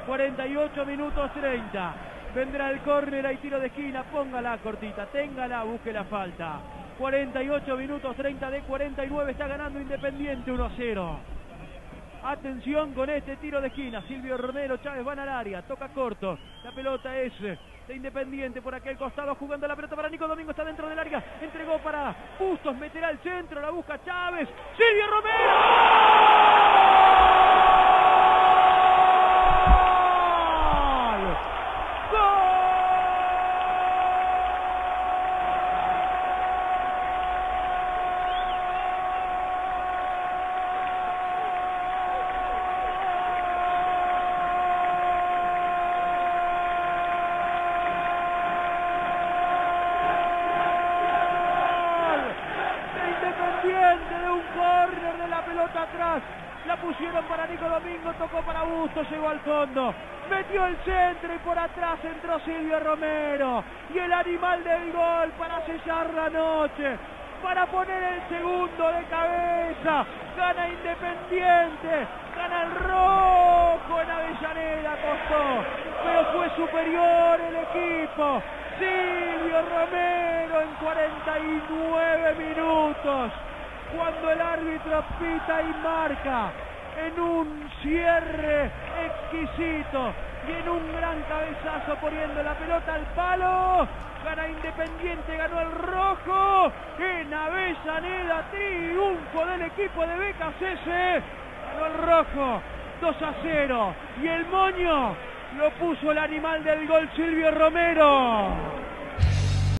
48 minutos 30. Vendrá el córner, hay tiro de esquina, póngala cortita, téngala, busque la falta. 48 minutos 30 de 49, está ganando Independiente 1-0. Atención con este tiro de esquina, Silvio Romero, Chávez van al área, toca corto, la pelota es de Independiente por aquel costado, jugando la pelota para Nico Domingo, está dentro del área, entregó para Bustos, meterá al centro, la busca Chávez, Silvio Romero. De un córner de la pelota atrás, la pusieron para Nico Domingo, tocó para Bustos, llegó al fondo, metió el centro y por atrás entró Silvio Romero y el animal del gol para sellar la noche, para poner el segundo de cabeza. Gana Independiente, gana el rojo en Avellaneda, costó, pero fue superior el equipo. Silvio Romero en 49 minutos, cuando el árbitro pita y marca, en un cierre exquisito y en un gran cabezazo poniendo la pelota al palo, gana Independiente, ganó el rojo en Avellaneda, triunfo del equipo de BKCS, ganó el rojo 2-0 y el moño lo puso el animal del gol, Silvio Romero.